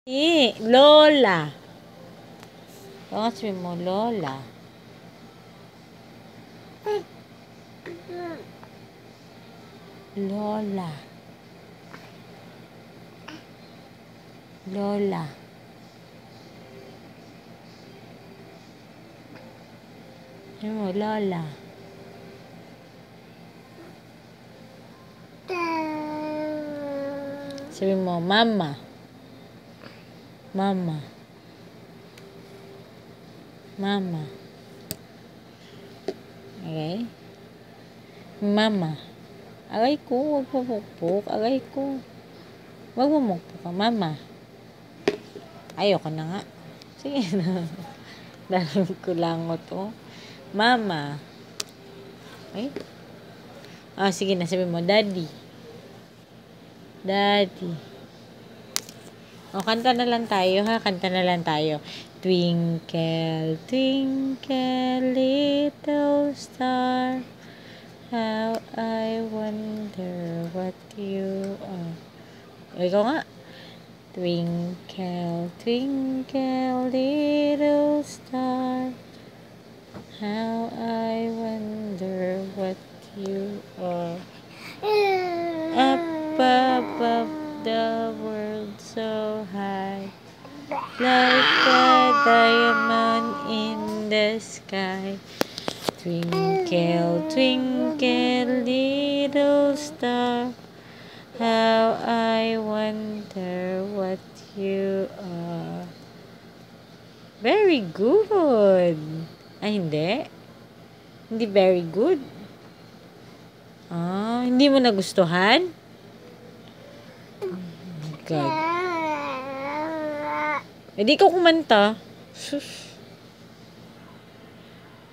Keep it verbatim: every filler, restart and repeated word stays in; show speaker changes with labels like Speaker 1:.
Speaker 1: Eh, Lola. Baka sabihin mo, Lola. Lola. Lola. Sabi mo, Lola. Sabi mo, Mama. Mama. Mama. Okay? Mama. Aray ko, huwag mo pukpuk. Aray ko. Huwag mo mukpuk ka, Mama. Ayoko na nga. Sige na. Dahil ko lang mo to. Mama. Ay? Ah, sige na. Sabi mo, Daddy. Daddy. O, kanta na lang tayo, ha? Kanta na lang tayo. Twinkle, twinkle, little star, how I wonder what you are. O, ikaw nga. Twinkle, twinkle, little star, how I wonder what you are. Up above the world so high, like a diamond in the sky. Twinkle, twinkle, little star, how I wonder what you are. Very good. Ay, hindi. Hindi very good. Ah, hindi mo nagustuhan? God. Eh, di ko kumanta. Sus.